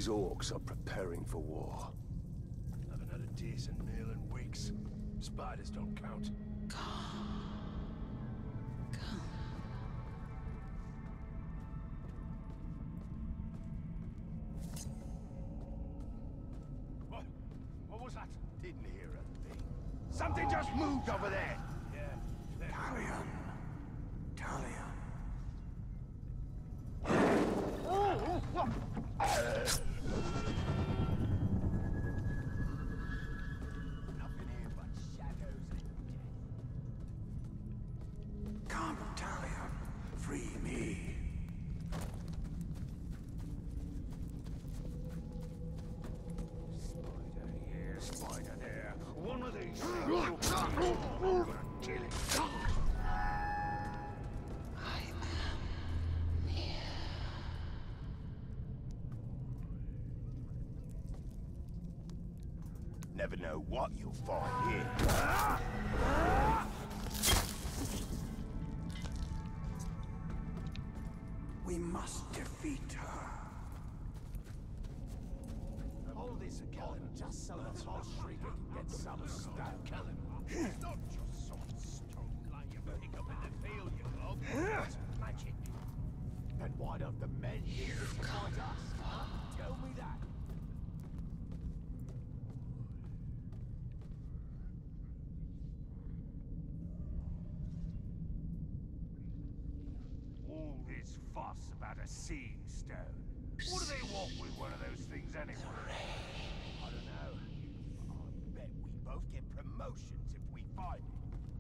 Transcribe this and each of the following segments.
These orcs are preparing for war. Haven't had a decent meal in weeks. Spiders don't count. What was that? Didn't hear a thing. Something just moved over there! Yeah. Talion. Talion. Nothing here but shadows and death. Come, Talion. Free me. Spider here, spider there. One of these things will I'm gonna kill it. Never know what you'll find here. We must defeat her. Hold this again, just so the boss Shrieker can get some stuff. Kill him. It's not just soft stone like you pick up in the field, you log. It's magic. Then why don't the men use it to fight us? Huh? Tell me that. All this fuss about a seeing stone. What do they want with one of those things anyway? I don't know. I bet we both get promotions if we find it.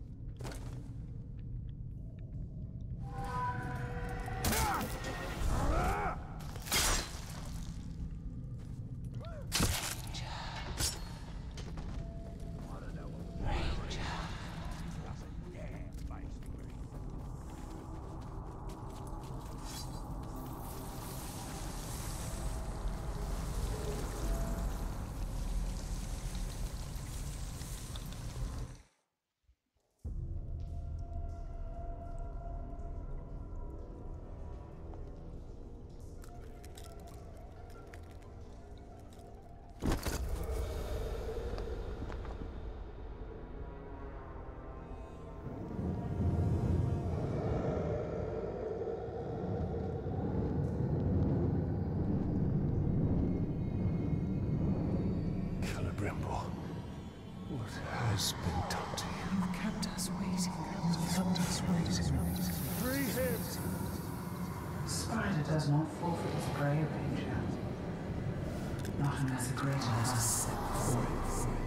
What has been done to you? You've kept us waiting. Kept us waiting. Free him! Spider does not forfeit his prey, Ranger. Not unless a greater has a set for it.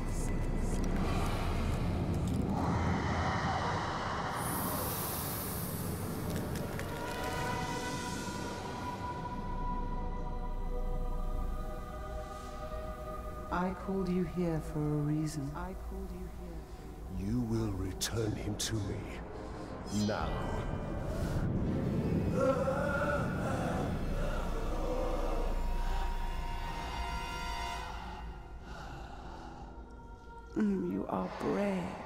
I called you here for a reason. I called you here. You will return him to me. Now. You are brave.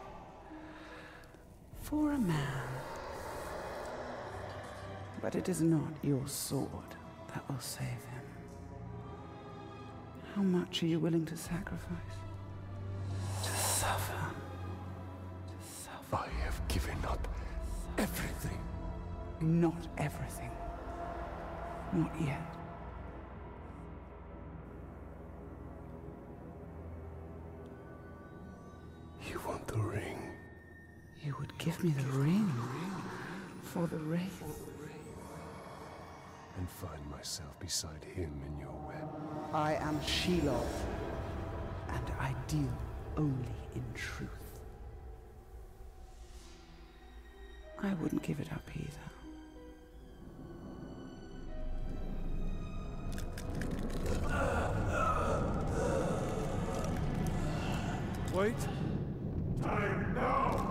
For a man. But it is not your sword that will save him. How much are you willing to sacrifice? To suffer. To suffer. I have given up everything. Not everything. Not yet. You want the ring? You would give me the ring for the Wraith. And find myself beside him in your web. I am Shelob, and I deal only in truth. I wouldn't give it up either. Wait! Time now!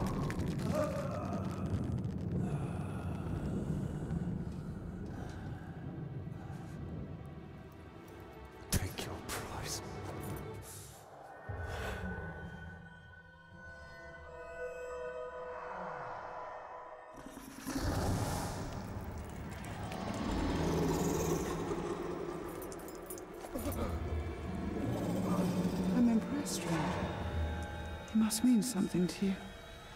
Take your price. He must mean something to you.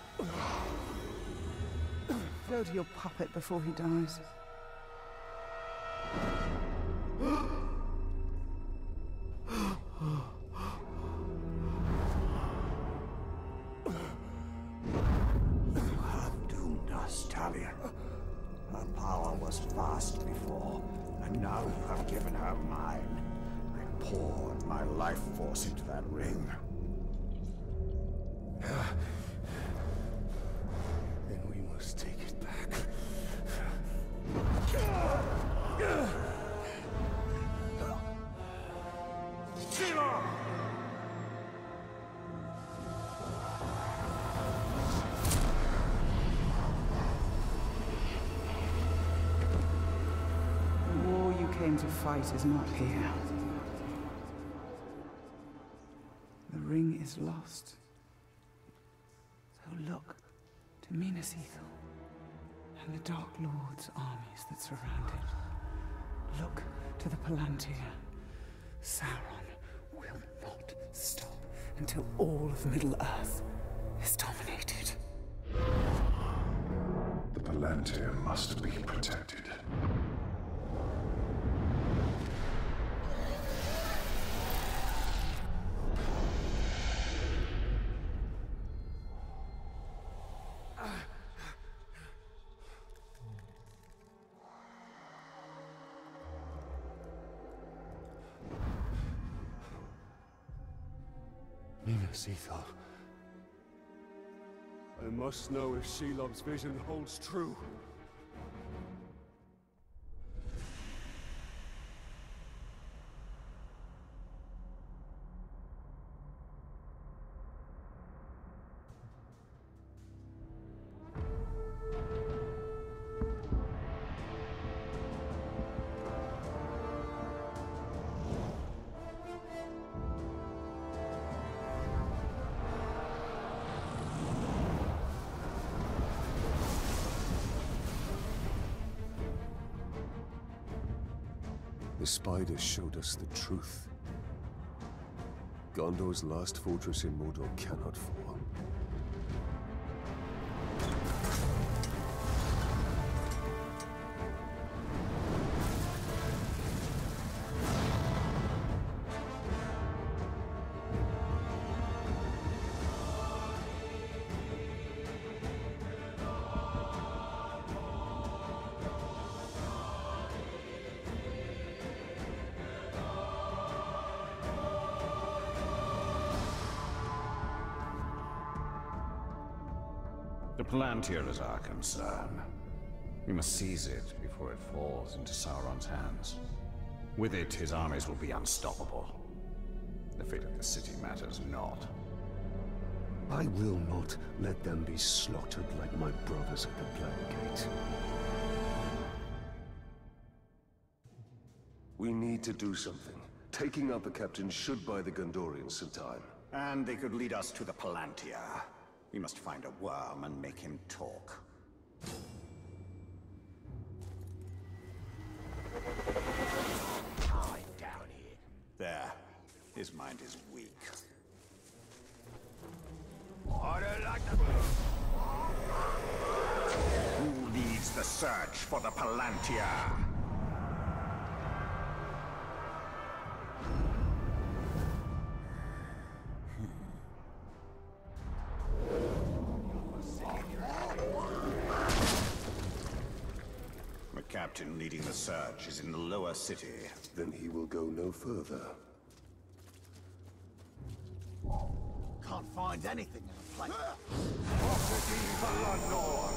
Go to your puppet before he dies. You have doomed us, Talia. Her power was vast before, and now you have given her mine. I poured my life force into that ring. Then we must take it back. The war you came to fight is not here. The ring is lost. So look to Minas Ithil and the Dark Lord's armies that surround it. Look to the Palantir. Sauron will not stop until all of Middle-earth is dominated. The Palantir must be protected. Minas Ithil. I must know if Shelob's vision holds true. The spider showed us the truth. Gondor's last fortress in Mordor cannot fall. The Palantir is our concern. We must seize it before it falls into Sauron's hands. With it, his armies will be unstoppable. The fate of the city matters not. I will not let them be slaughtered like my brothers at the Black Gate. We need to do something. Taking out the captain should buy the Gondorians some time. And they could lead us to the Palantir. We must find a worm and make him talk. Hide down here. There. His mind is weak. I don't like that. Who leads the search for the Palantir? The captain leading the search is in the lower city. Then he will go no further. Can't find anything in the place. City Palanor!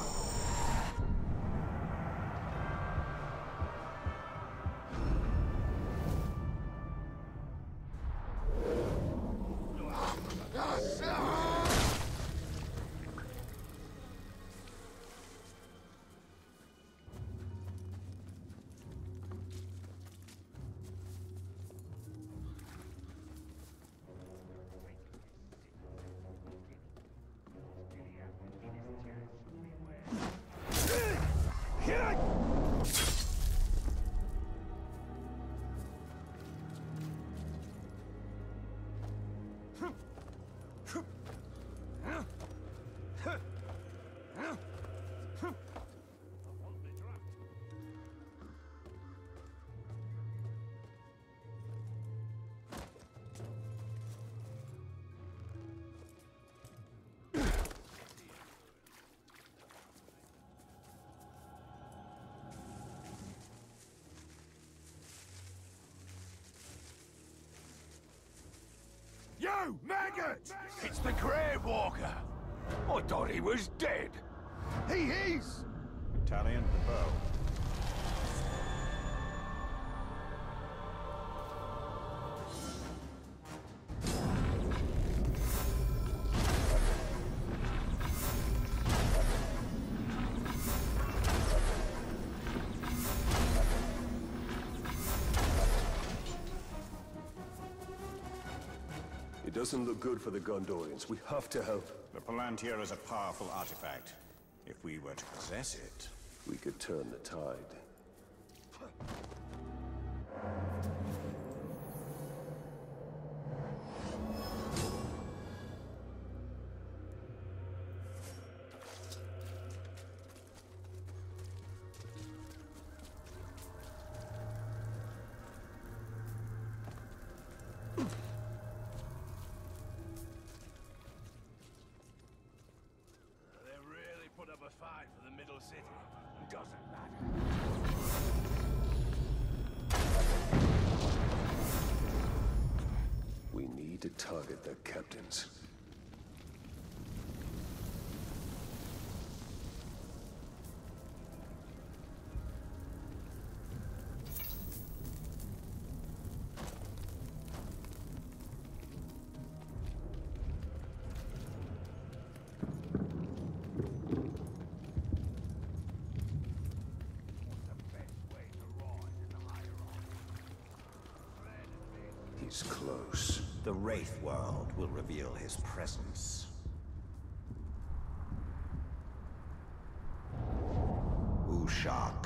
You, maggot! It's the Grey Walker! I thought he was dead. He is! Talion, bow. It doesn't look good for the Gondorians. We have to help. The Palantir is a powerful artifact. If we were to possess it... We could turn the tide. They really put up a fight for the middle city. Doesn't matter. We need to target their captains. He's close. The Wraith World will reveal his presence. Ushak.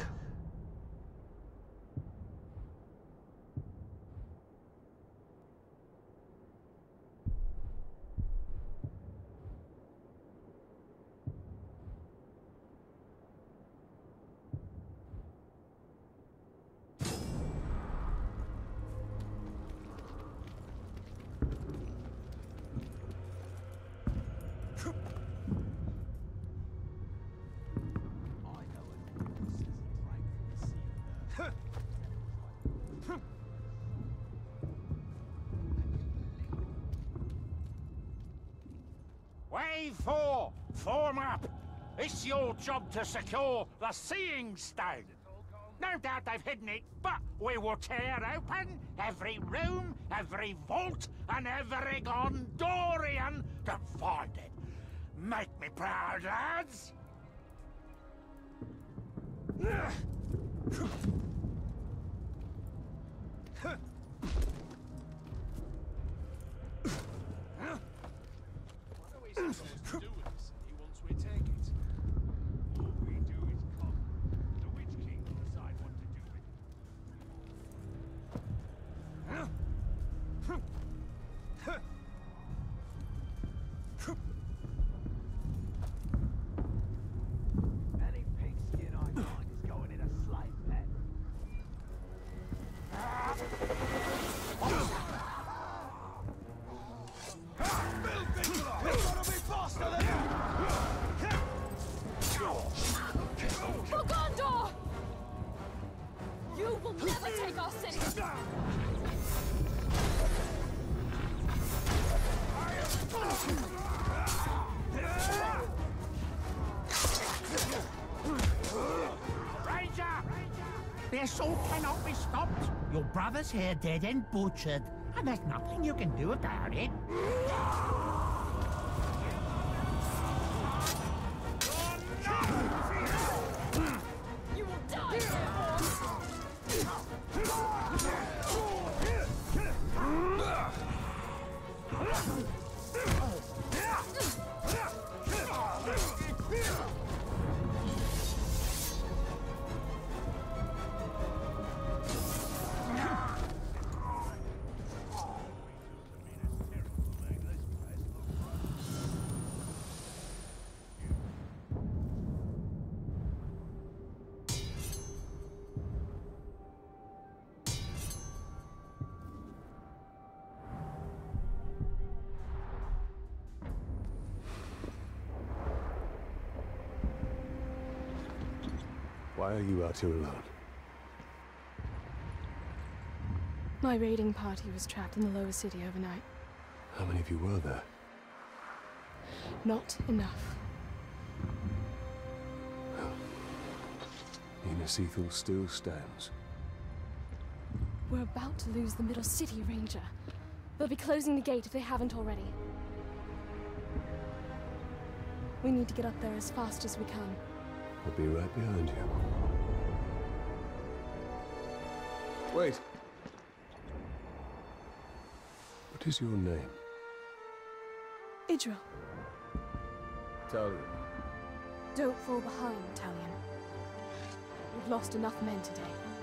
Wave 4, form up. It's your job to secure the Seeing Stone. No doubt they've hidden it, but we will tear open every room, every vault, and every Gondorian to find it. Make me proud, lads! What are we supposed to do with this city once we take it? All we do is come. The Witch King will decide what to do with it. Any pigskin I find is going in a slave pen. For Gondor! You will never take our city! Ranger! The assault cannot be stopped. Your brother's here dead and butchered, and there's nothing you can do about it. You will die, Why are you out here alone? My raiding party was trapped in the lower city overnight. How many of you were there? Not enough. Minas Ithil still stands. We're about to lose the Middle City, Ranger. They'll be closing the gate if they haven't already. We need to get up there as fast as we can. I'll be right behind you. Wait! What is your name? Idril, Talion. don't fall behind, Talion. We've lost enough men today.